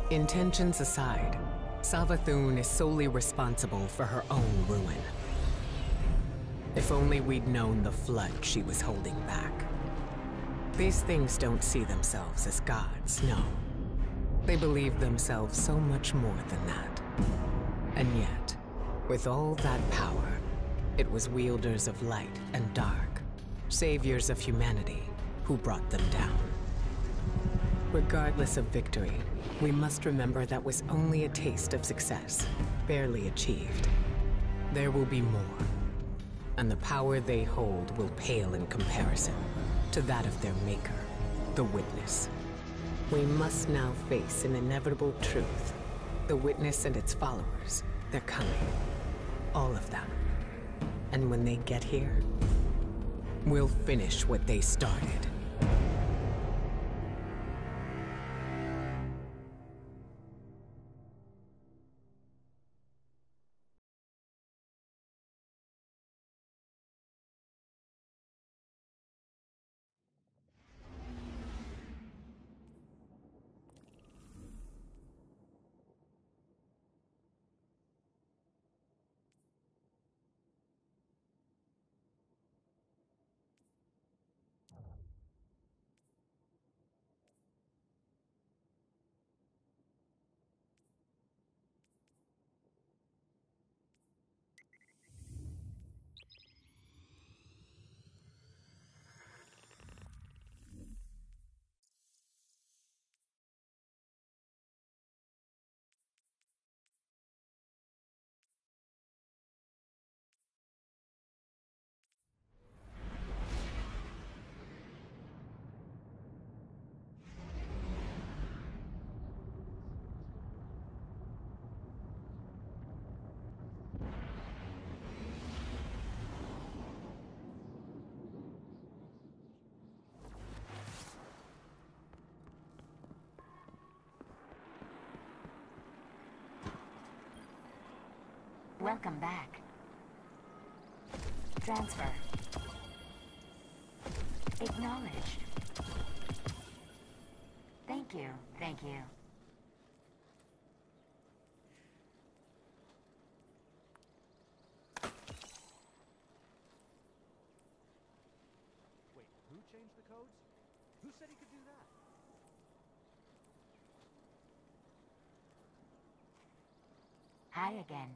Intentions aside, Savathun is solely responsible for her own ruin. If only we'd known the flood she was holding back. These things don't see themselves as gods, no. They believe themselves so much more than that. And yet, with all that power, it was wielders of light and dark, saviors of humanity, who brought them down. Regardless of victory, we must remember that was only a taste of success, barely achieved. There will be more, and the power they hold will pale in comparison to that of their maker, the Witness. We must now face an inevitable truth. The Witness and its followers, they're coming. All of them. And when they get here, we'll finish what they started. Welcome back. Transfer. Acknowledged. Thank you, thank you. Wait, who changed the codes? Who said he could do that? Hi again.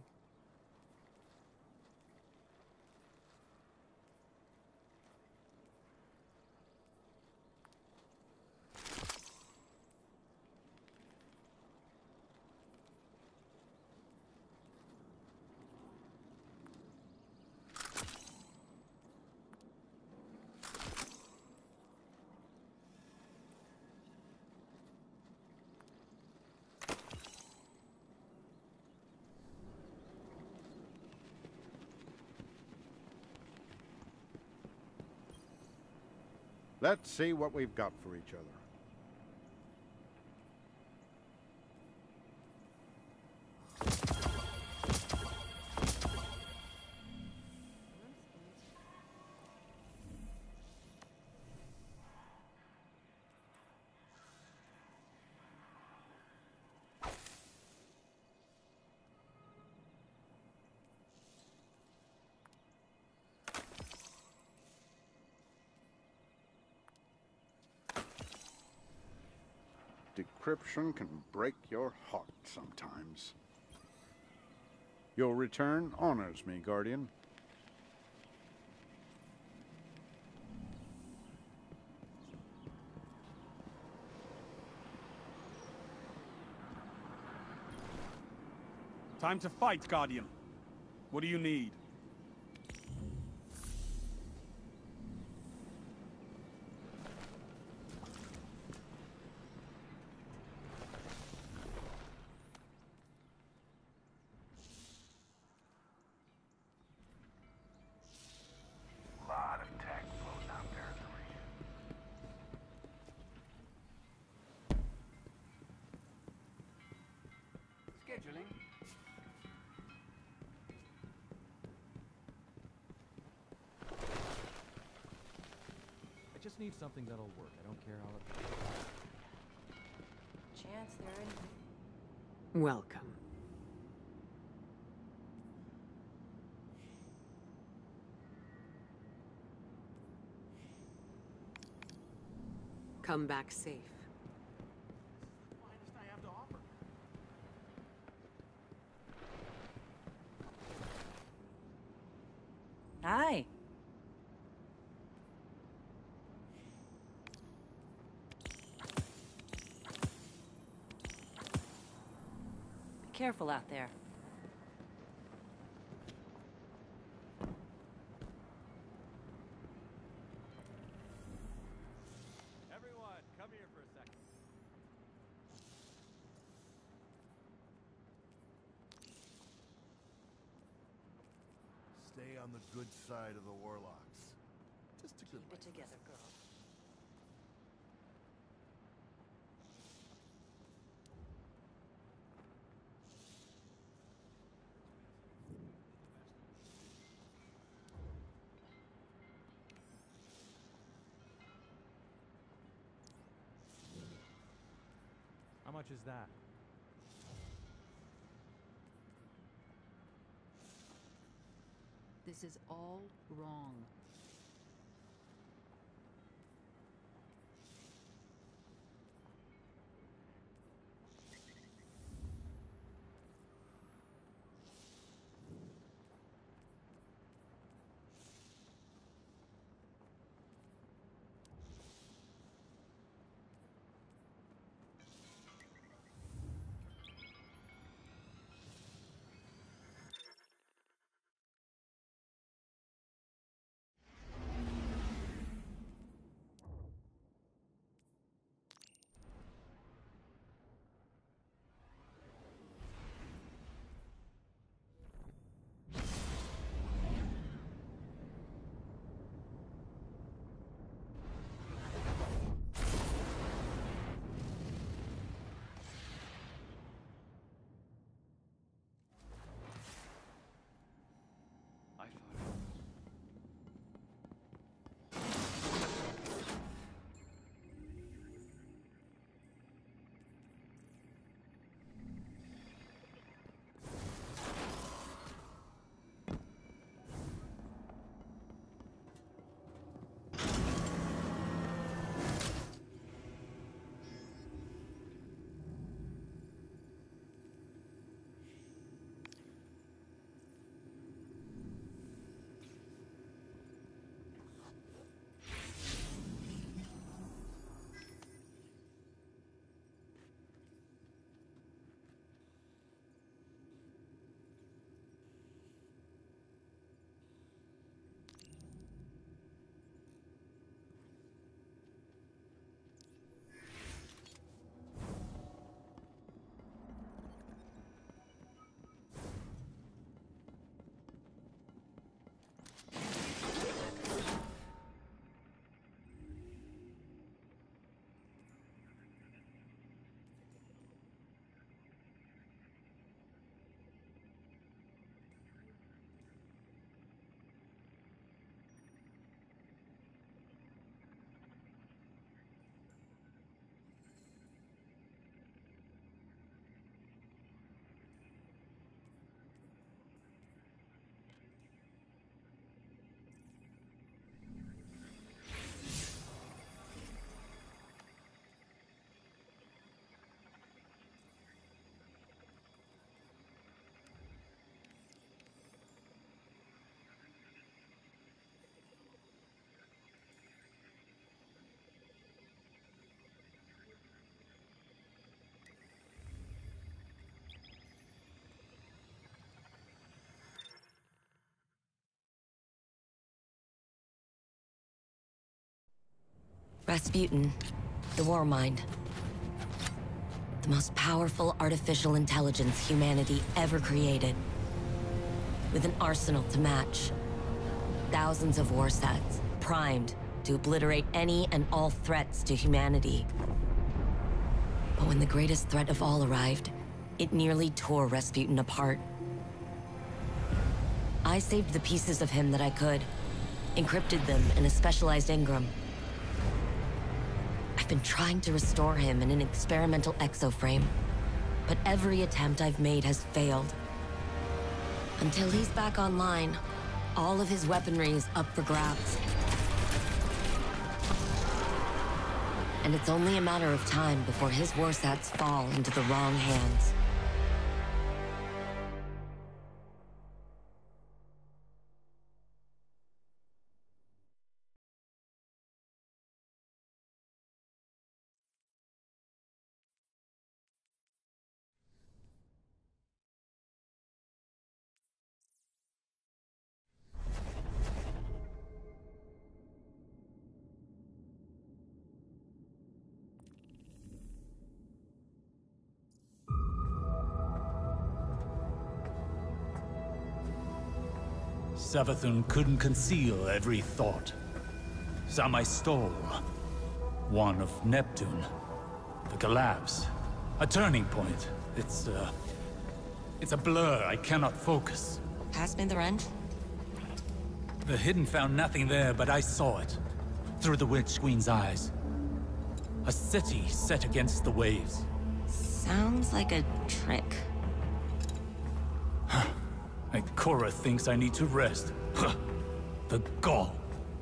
Let's see what we've got for each other. Decryption can break your heart sometimes. Your return honors me, Guardian. Time to fight, Guardian. What do you need? Lot of tech floating out there in the region. Scheduling. I just need something that'll work. I don't care how it... Chance there. Welcome. Come back safe. Finest I have to offer. Hi. Be careful out there. Everyone, come here for a second. Stay on the good side of the Warlocks. Just a good Keep it together, girl. How much is that? This is all wrong. I thought. Rasputin, the Warmind. The most powerful artificial intelligence humanity ever created. With an arsenal to match. Thousands of war sets, primed to obliterate any and all threats to humanity. But when the greatest threat of all arrived, it nearly tore Rasputin apart. I saved the pieces of him that I could, encrypted them in a specialized engram. I've been trying to restore him in an experimental exoframe, but every attempt I've made has failed. Until he's back online, all of his weaponry is up for grabs. And it's only a matter of time before his warsats fall into the wrong hands. Savathun couldn't conceal every thought. Some I stole. One of Neptune. The collapse. A turning point. It's a blur. I cannot focus. Pass me the wrench? The Hidden found nothing there, but I saw it. Through the Witch Queen's eyes. A city set against the waves. Sounds like a trick. Ikora thinks I need to rest. The gall.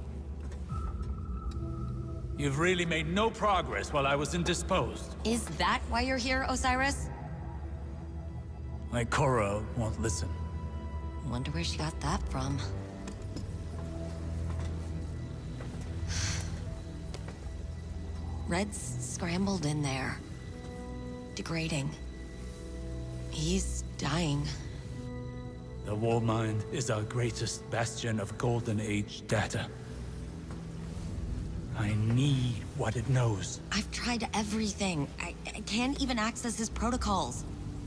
You've really made no progress while I was indisposed. Is that why you're here, Osiris? Ikora won't listen. Wonder where she got that from. Red's scrambled in there. Degrading. He's dying. The Warmind is our greatest bastion of Golden Age data. I need what it knows. I've tried everything. I can't even access his protocols.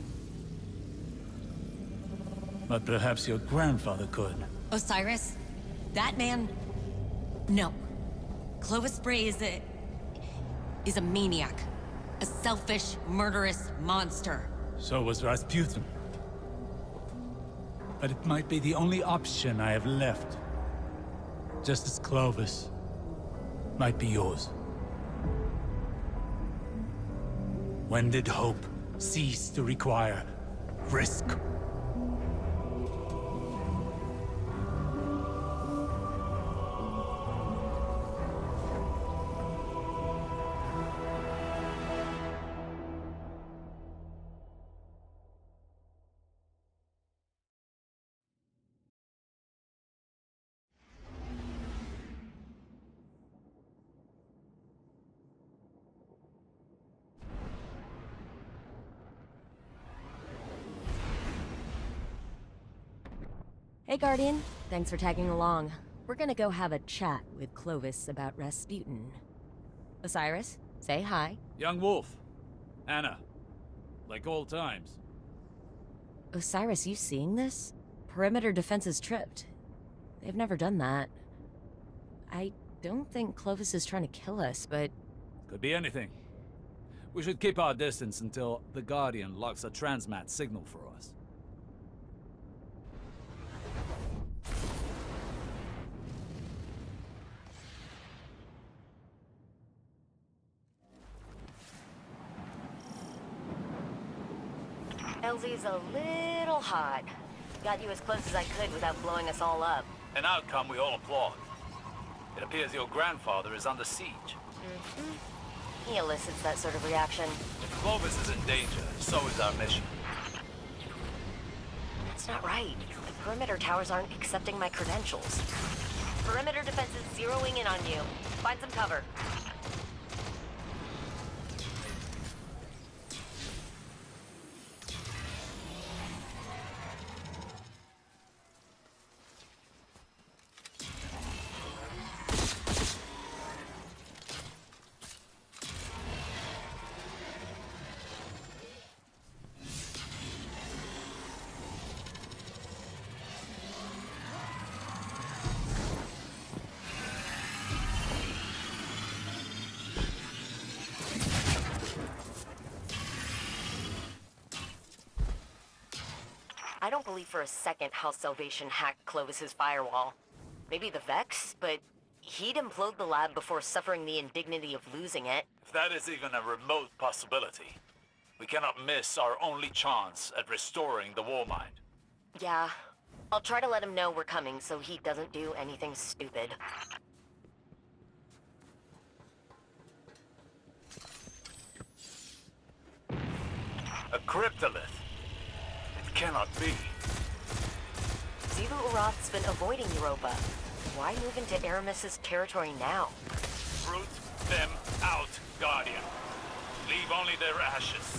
But perhaps your grandfather could. Osiris? That man? No. Clovis Bray is a maniac. A selfish, murderous monster. So was Rasputin. But it might be the only option I have left. Just as Clovis might be yours. When did hope cease to require risk? Hey, Guardian. Thanks for tagging along. We're gonna go have a chat with Clovis about Rasputin. Osiris, say hi. Young Wolf. Anna. Like old times. Osiris, you seeing this? Perimeter defenses tripped. They've never done that. I don't think Clovis is trying to kill us, but... Could be anything. We should keep our distance until the Guardian locks a transmat signal for us. LZ's a little hot. Got you as close as I could without blowing us all up. An outcome we all applaud. It appears your grandfather is under siege. He elicits that sort of reaction. If Clovis is in danger, so is our mission. That's not right. The perimeter towers aren't accepting my credentials. Perimeter defenses zeroing in on you. Find some cover. I don't believe for a second House Salvation hacked Clovis's firewall. Maybe the Vex, but he'd implode the lab before suffering the indignity of losing it. If that is even a remote possibility, We cannot miss our only chance at restoring the Warmind. Yeah. I'll try to let him know we're coming so he doesn't do anything stupid. A cryptolith. It cannot be. Xivu Arath's been avoiding Europa. Why move into Aramis's territory now? Root them out, Guardian. Leave only their ashes.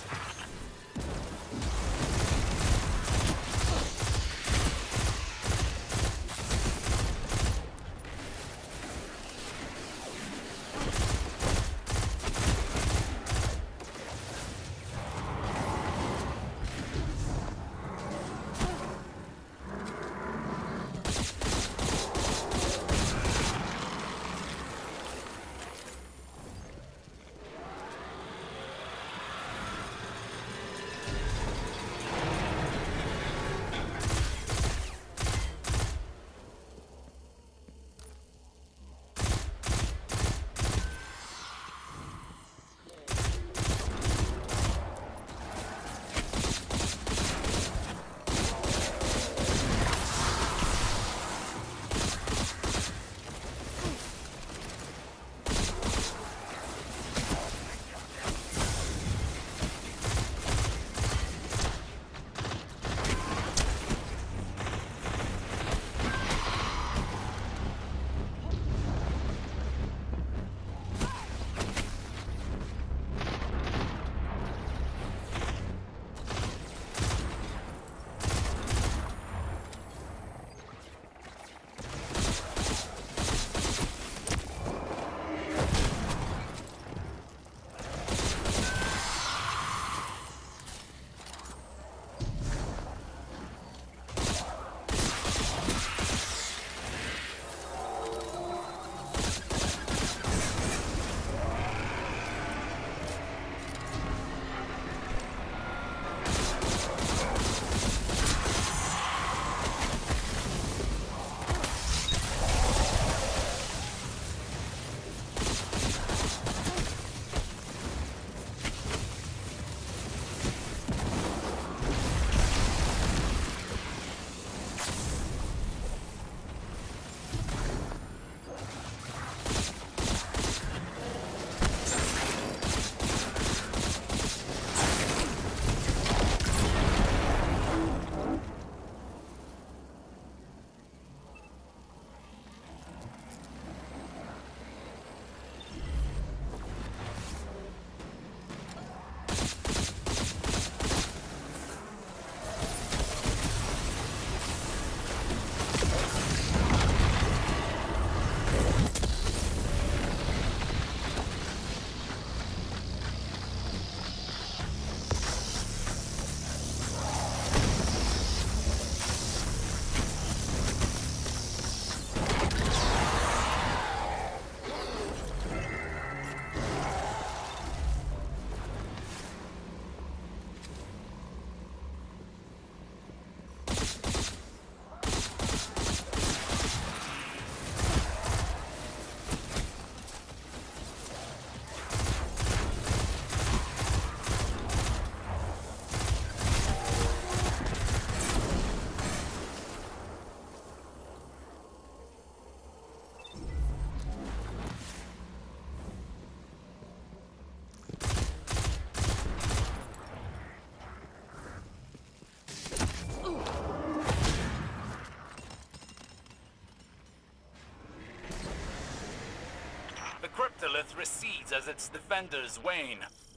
Cryptolith recedes as its defenders wane.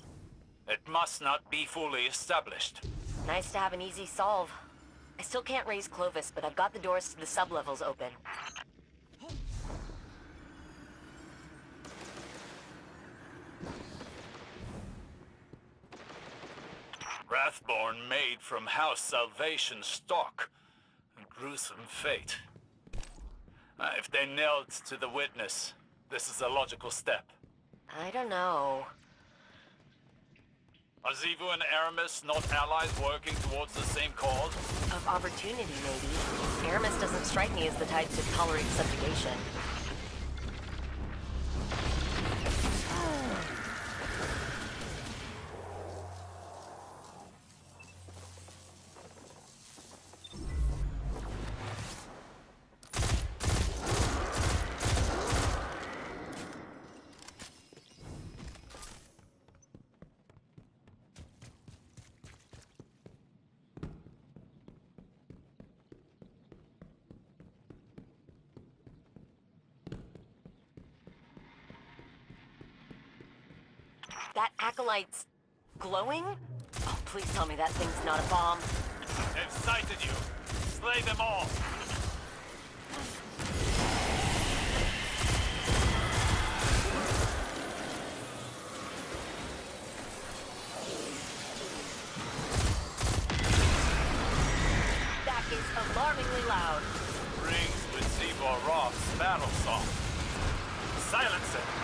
It must not be fully established. Nice to have an easy solve. I still can't raise Clovis, but I've got the doors to the sublevels open. Wrathborn made from House Salvation stock. A gruesome fate. If they knelt to the witness, this is a logical step. I don't know. Are Xivu and Aramis not allies working towards the same cause? Of opportunity, maybe. Aramis doesn't strike me as the type to tolerate subjugation. That acolyte's glowing? Oh, please tell me that thing's not a bomb. They've sighted you. Slay them all. That is alarmingly loud. Rings with Zivor Roth's battle song. Silence it.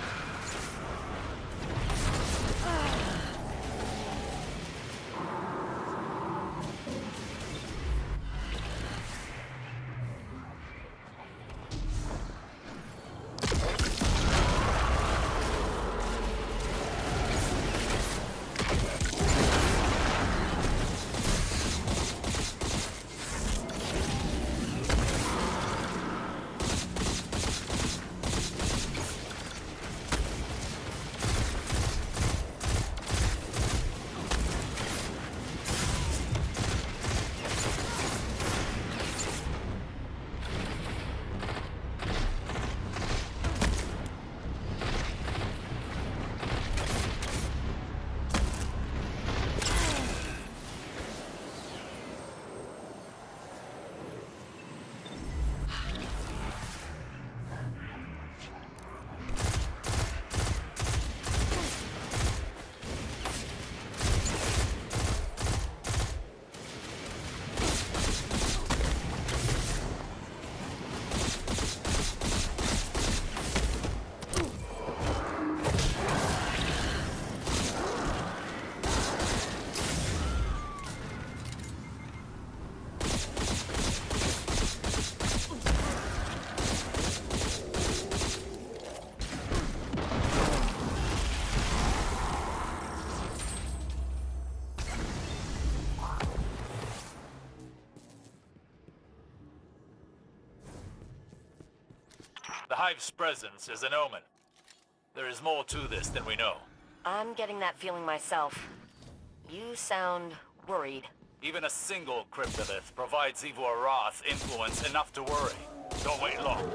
The Hive's presence is an omen. There is more to this than we know. I'm getting that feeling myself. You sound worried. Even a single cryptolith provides Zivor Roth influence enough to worry. Don't wait long.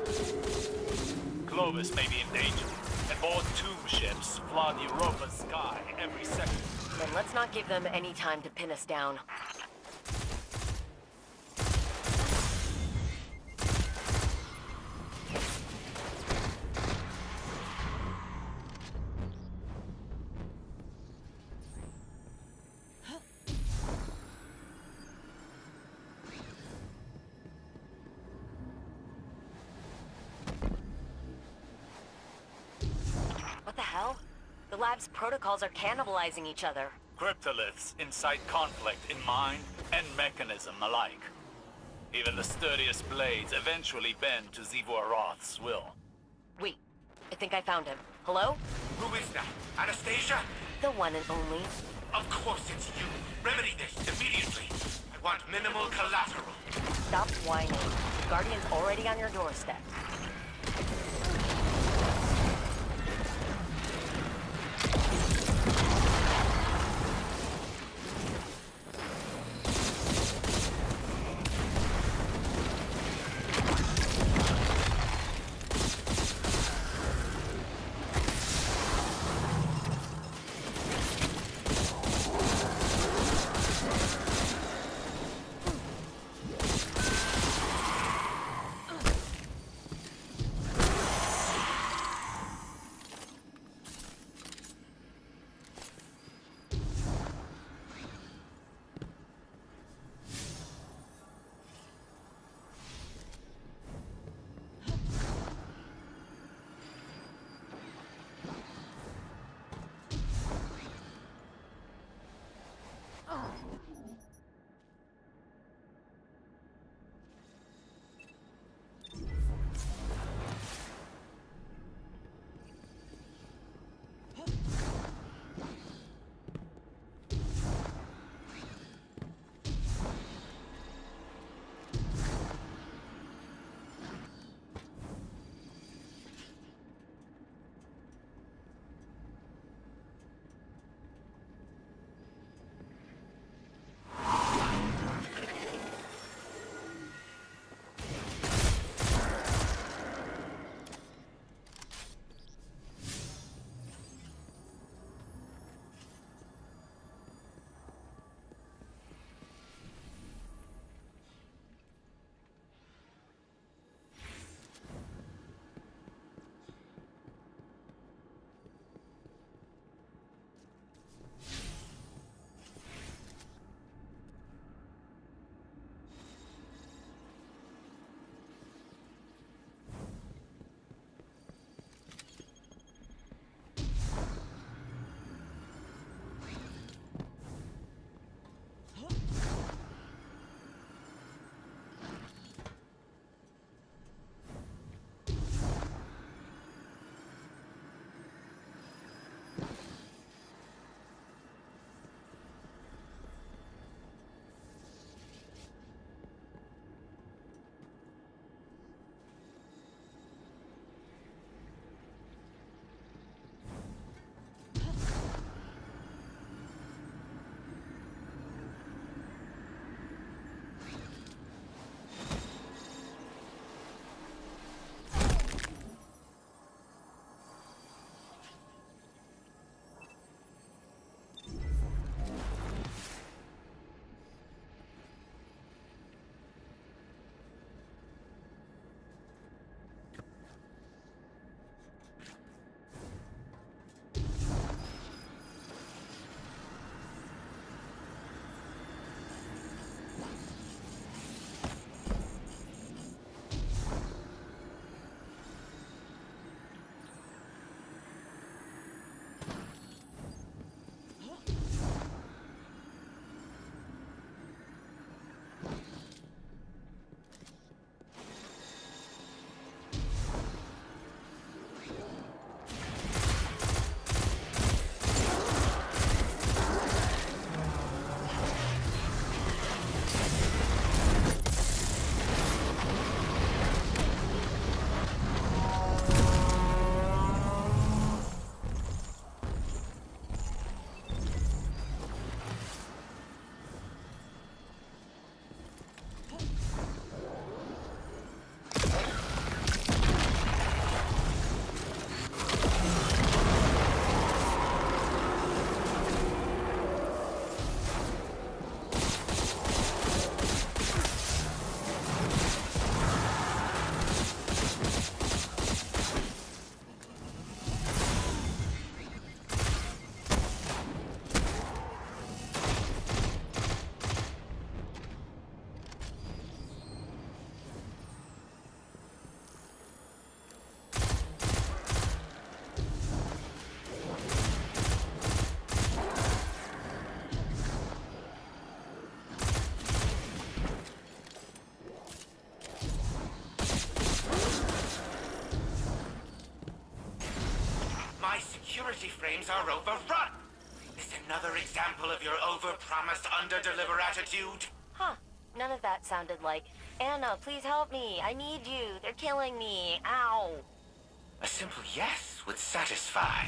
Clovis may be in danger, and more tomb ships flood Europa's sky every second. Then let's not give them any time to pin us down. What the hell? The lab's protocols are cannibalizing each other. Cryptoliths incite conflict in mind and mechanism alike. Even the sturdiest blades eventually bend to Zivor Roth's will. Wait, I think I found him. Hello? Who is that? Anastasia? The one and only. Of course it's you. Remedy this immediately. I want minimal collateral. Stop whining. The Guardian's already on your doorstep. security frames are overrun. Is another example of your over-promise, under-deliver attitude? Huh. None of that sounded like, Anna, please help me. I need you. They're killing me. Ow. A simple yes would satisfy.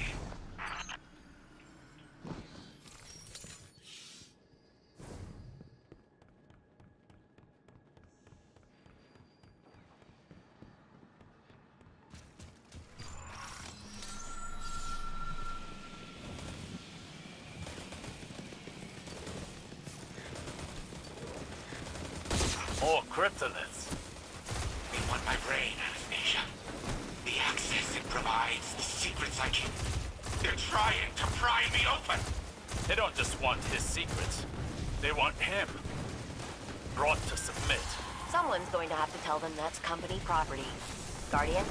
More cryptoliths. They want my brain, Anastasia. The access it provides, the secrets I keep. They're trying to pry me open. They don't just want his secrets. They want him. Brought to submit. Someone's going to have to tell them that's company property. Guardian?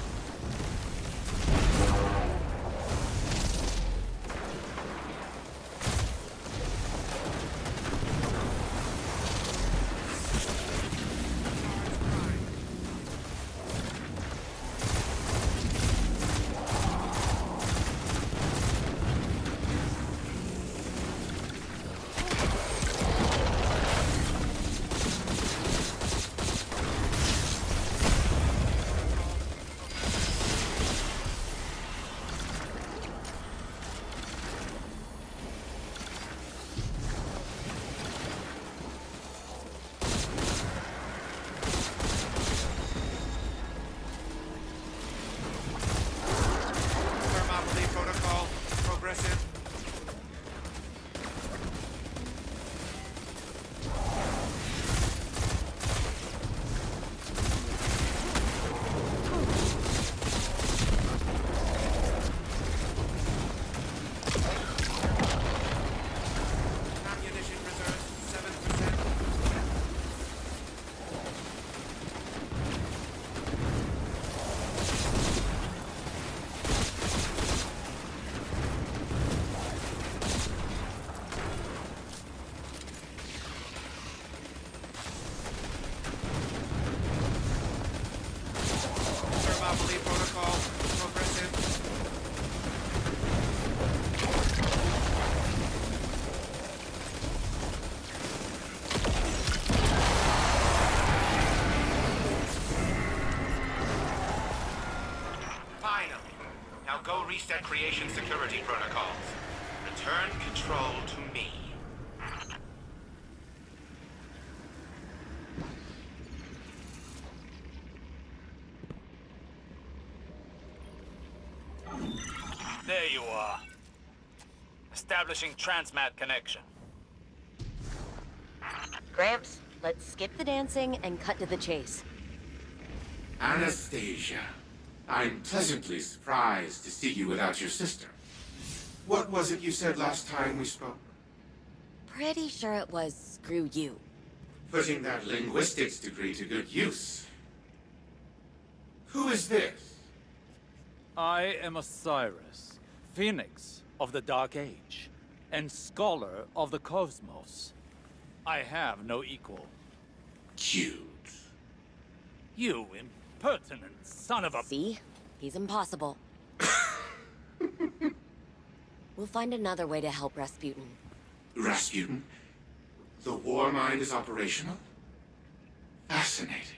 Protocol, progressive. Ammunition reserves 7%. Thermopylae protocol, progressive. Finally. Now go reset creation security protocols. Return control to me. There you are. Establishing transmat connection. Gramps, let's skip the dancing and cut to the chase. Anastasia, I'm pleasantly surprised to see you without your sister. What was it you said last time we spoke? Pretty sure it was screw you. Putting that linguistics degree to good use. Who is this? I am Osiris, Phoenix of the Dark Age, and Scholar of the Cosmos. I have no equal. Cute. You impertinent son of a... See? He's impossible. We'll find another way to help Rasputin. Rasputin? The war mind is operational? Fascinating.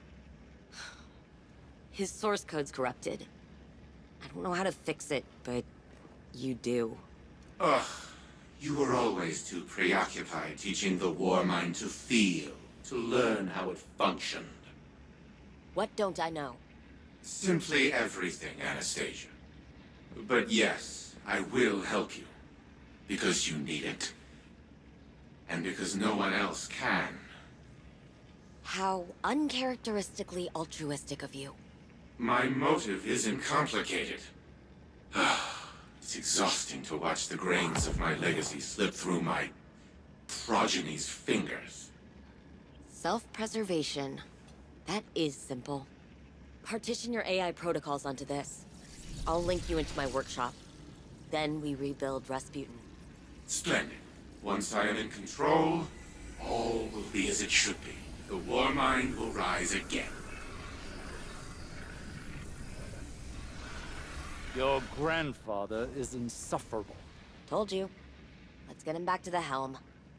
His source code's corrupted. I don't know how to fix it, but you do. Ugh. You were always too preoccupied teaching the war mind to feel, to learn how it functioned. What don't I know? Simply everything, Anastasia. But yes, I will help you. Because you need it. And because no one else can. How uncharacteristically altruistic of you. My motive isn't complicated. It's exhausting to watch the grains of my legacy slip through my progeny's fingers. Self-preservation. That is simple. Partition your AI protocols onto this. I'll link you into my workshop. Then we rebuild Rasputin. Splendid. Once I am in control, all will be as it should be. The war mind will rise again. Your grandfather is insufferable. Told you. Let's get him back to the helm.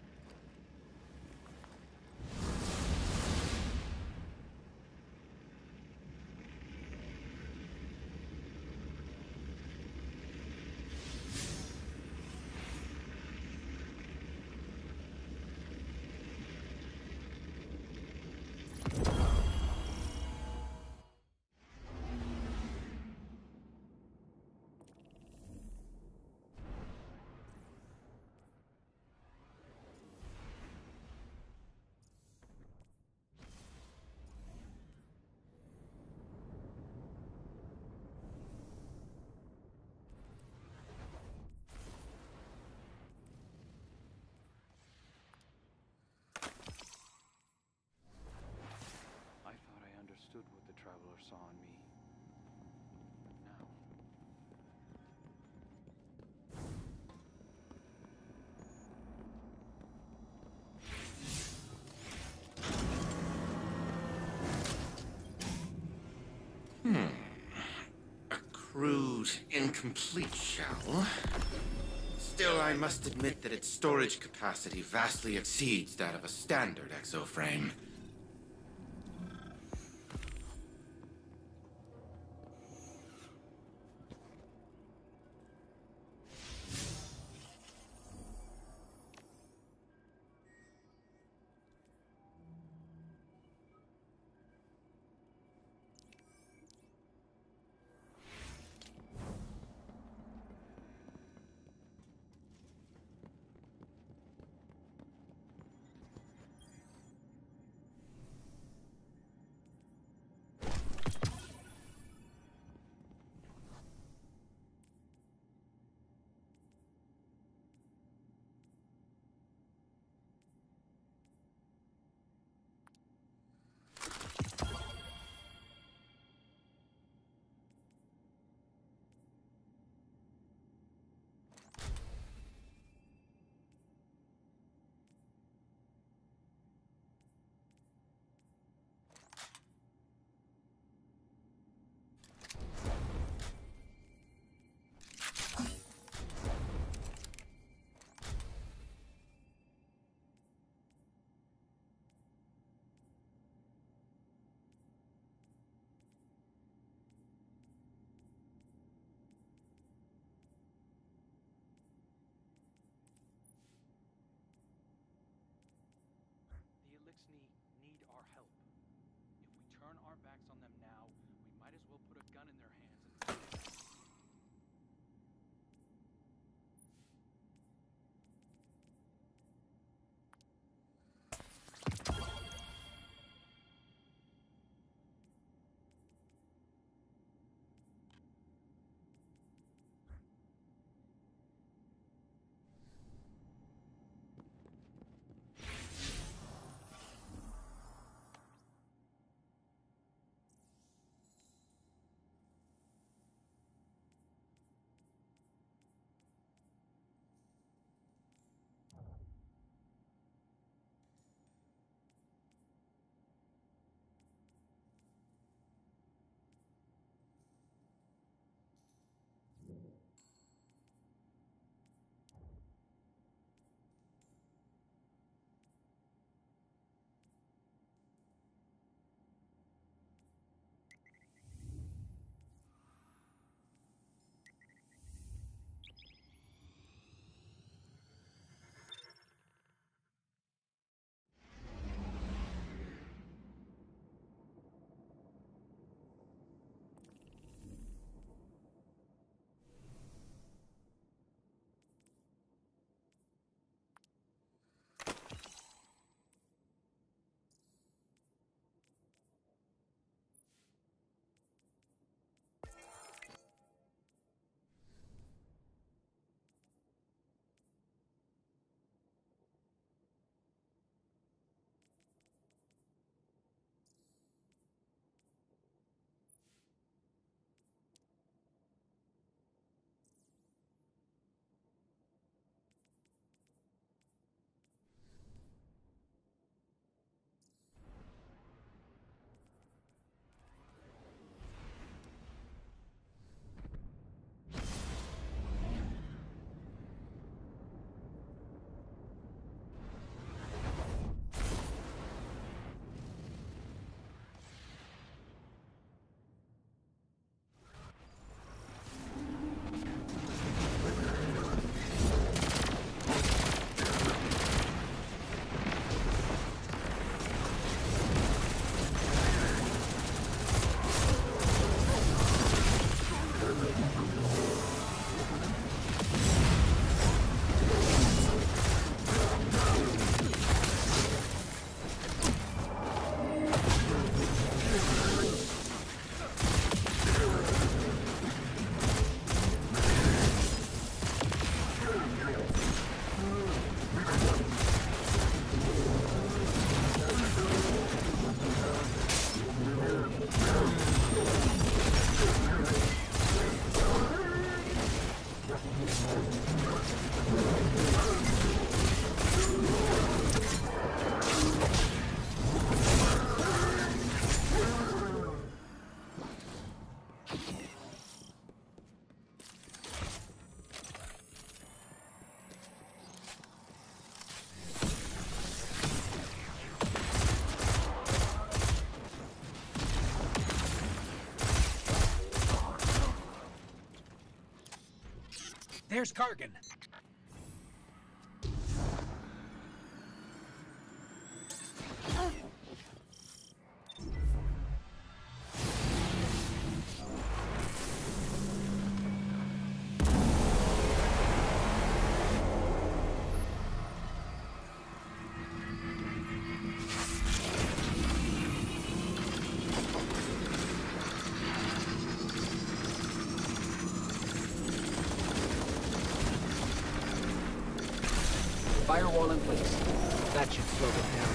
I thought I understood what the Traveler saw in me. But now... A crude, incomplete shell. Still, I must admit that its storage capacity vastly exceeds that of a standard exoframe. The Elixni need our help. If we turn our backs on them now, we might as well put a gun in their hands and... There's Kargan. Firewall in place. That should slow them down.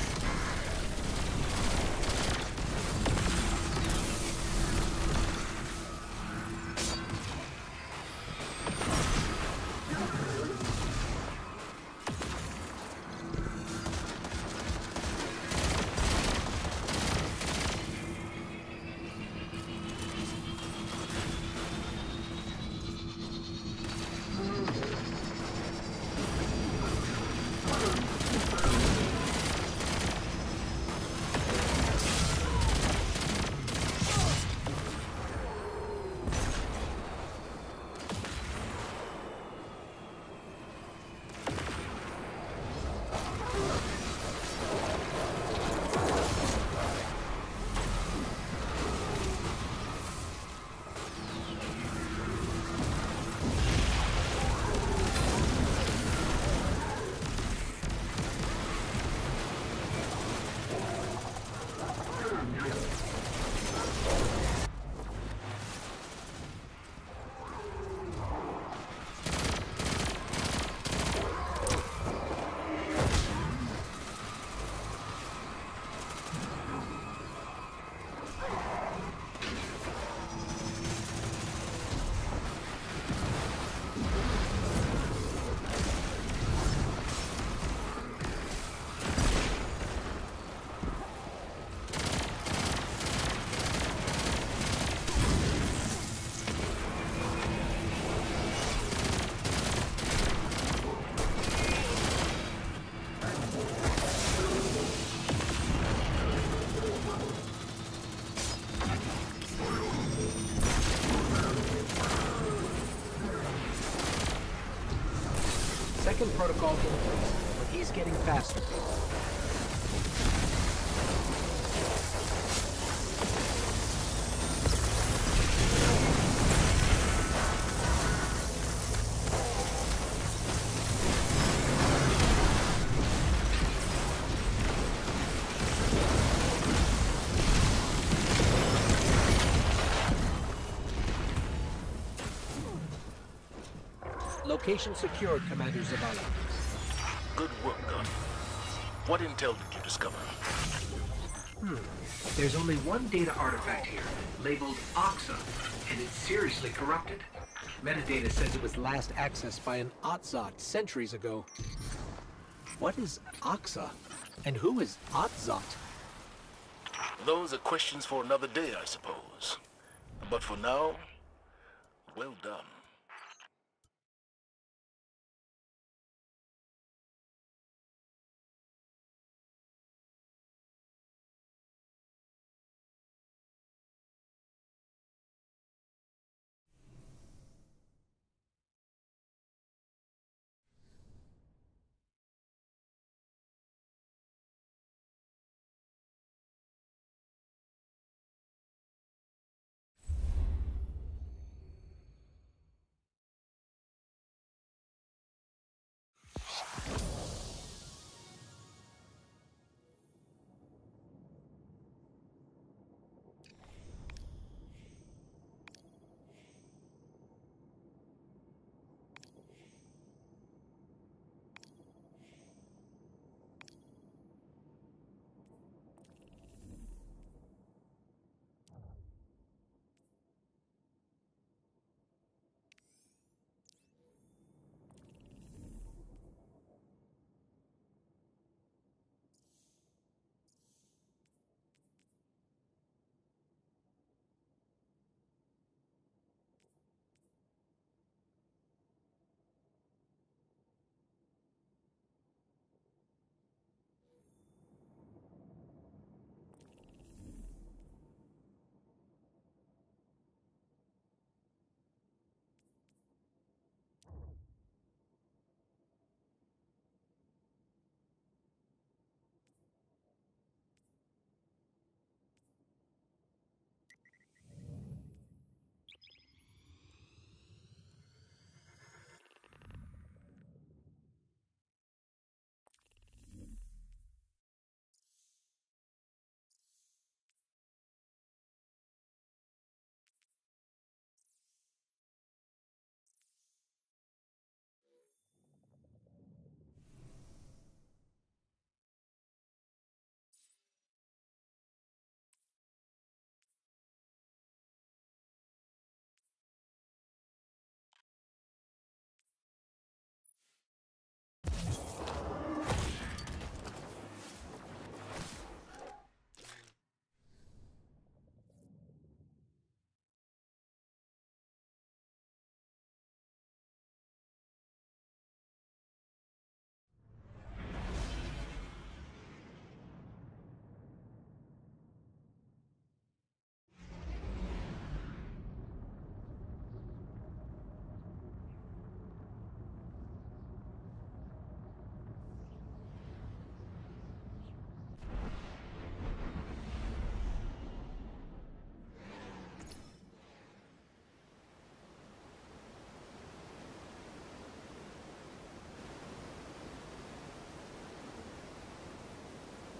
Second protocol in place, but he's getting faster. Location secured, Commander Zavala. Good work, Gunn. What intel did you discover? There's only one data artifact here, labeled Oxa, and it's seriously corrupted. Metadata says it was last accessed by an Otzot centuries ago. What is Oxa? And who is Otzot? Those are questions for another day, I suppose. But for now, well done.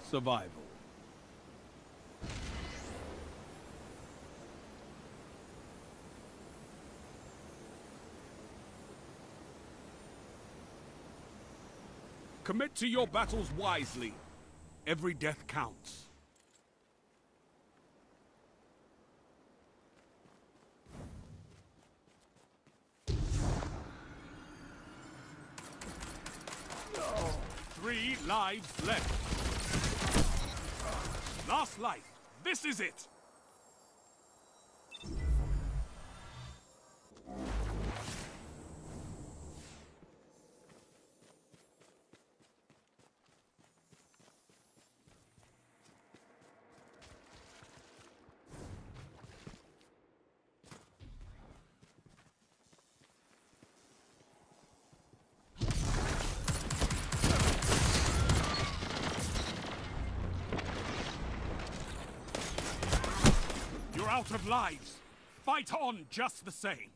survival. Commit to your battles wisely. Every death counts. Three lives left. Last life. This is it. You're out of lives. Fight on just the same.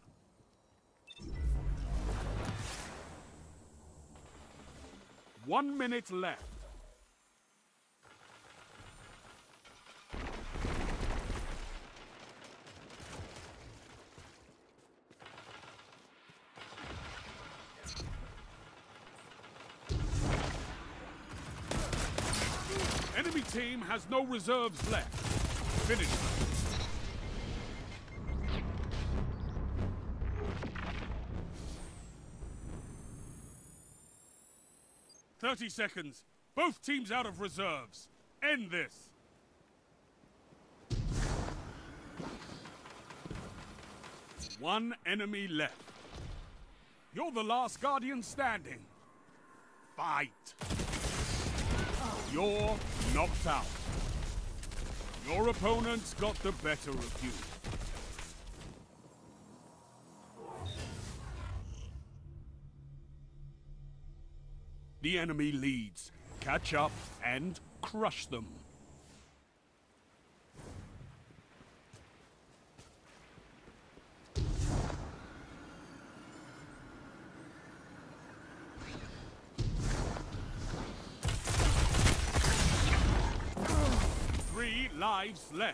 One minute left. Enemy team has no reserves left. Finish them. 30 seconds. Both teams out of reserves. End this. One enemy left. You're the last Guardian standing. Fight. You're knocked out. Your opponents got the better of you. The enemy leads. Catch up and crush them. Three lives left.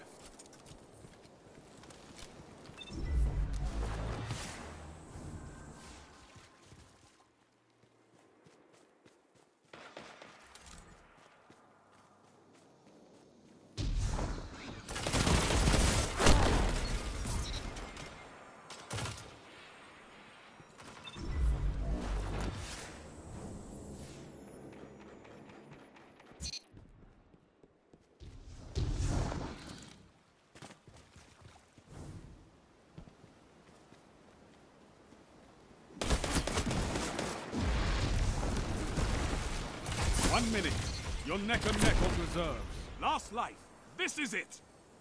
One minute. You're neck and neck on reserves. Last life. This is it.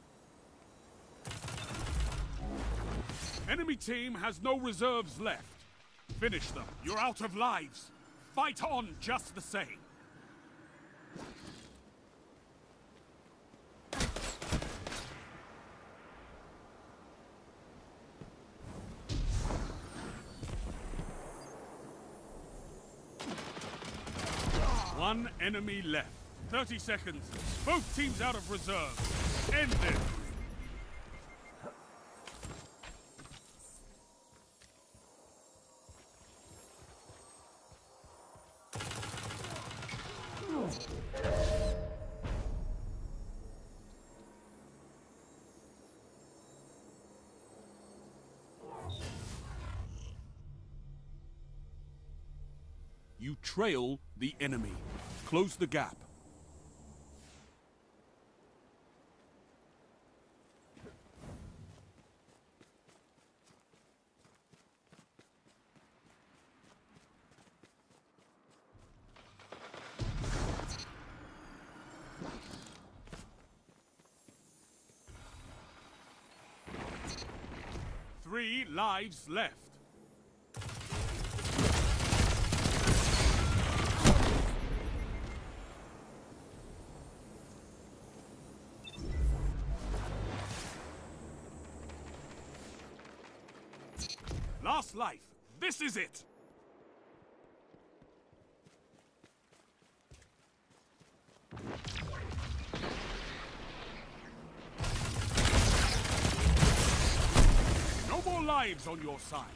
Enemy team has no reserves left. Finish them. You're out of lives. Fight on just the same. One enemy left. 30 seconds. Both teams out of reserve. End this. You trail the enemy. Close the gap. Three lives left. Last life. This is it. lives on your side.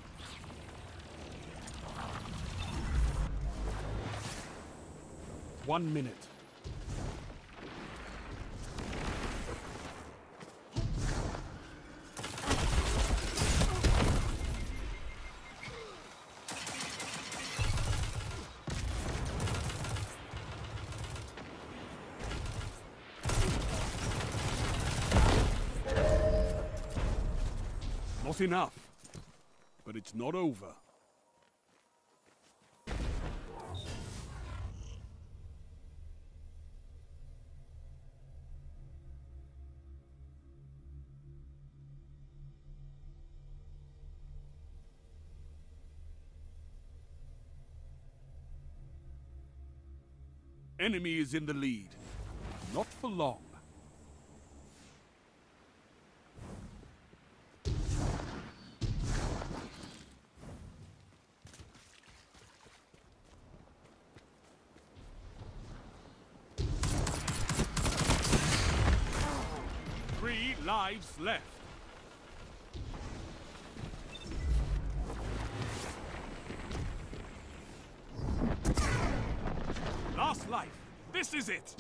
One minute. Not enough, but it's not over. Enemy is in the lead. Not for long. Three lives left. Last life. This is it.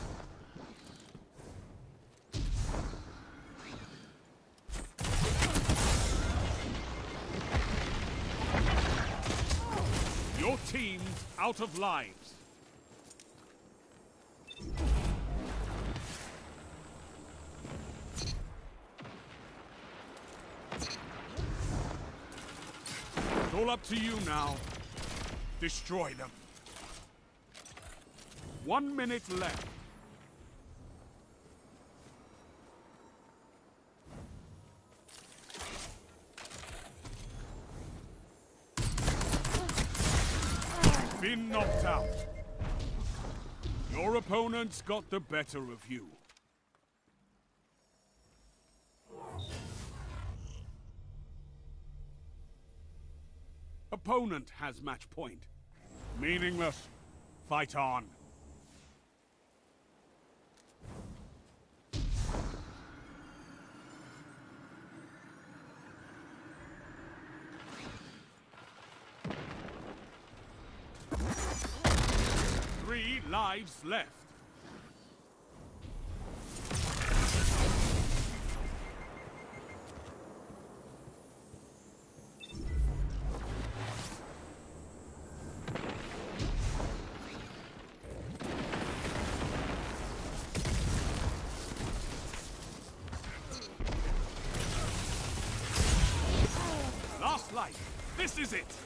Your team's out of lives. It's all up to you now. Destroy them. 1 minute left. You've been knocked out. Your opponent's got the better of you. Opponent has match point. Meaningless. Fight on. Three lives left. Last life. This is it.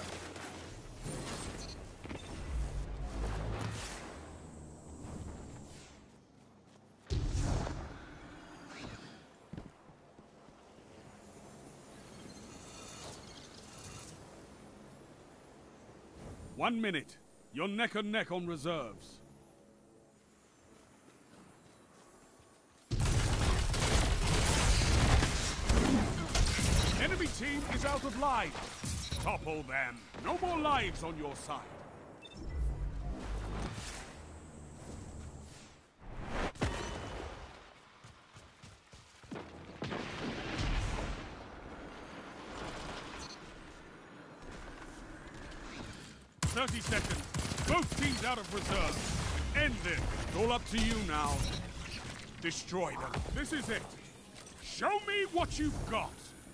One minute. You're neck and neck on reserves. Enemy team is out of lives. Topple them. No more lives on your side. "30 seconds. Both teams out of reserve. End this. It's all up to you now. Destroy them. This is it. Show me what you've got.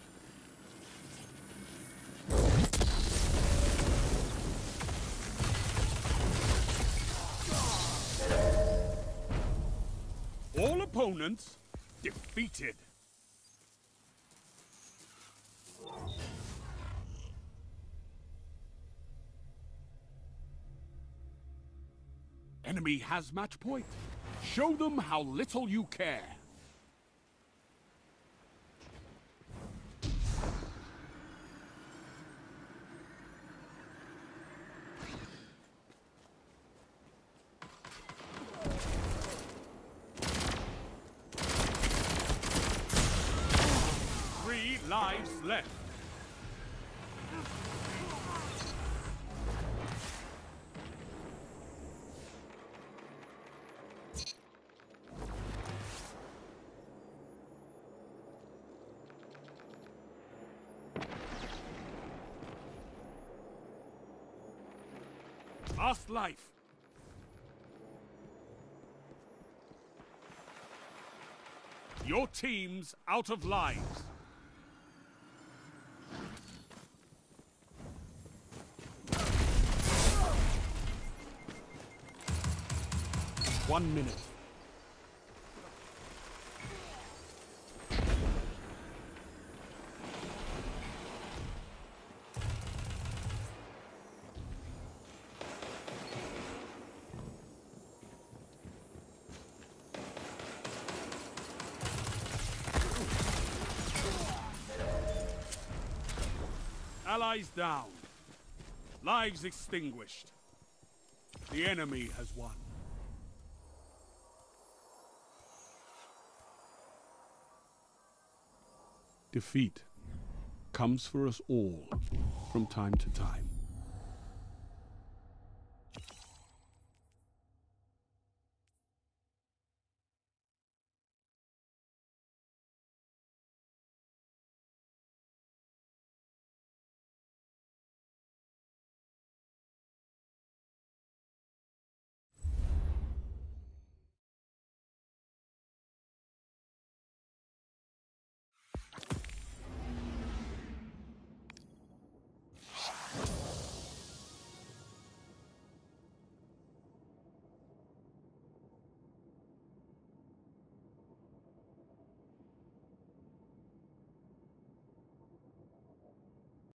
All opponents defeated. Enemy has match point. Show them how little you care. Three lives left. Last life. Your team's out of lives. One minute. Allies down. Lives extinguished. The enemy has won. Defeat comes for us all from time to time.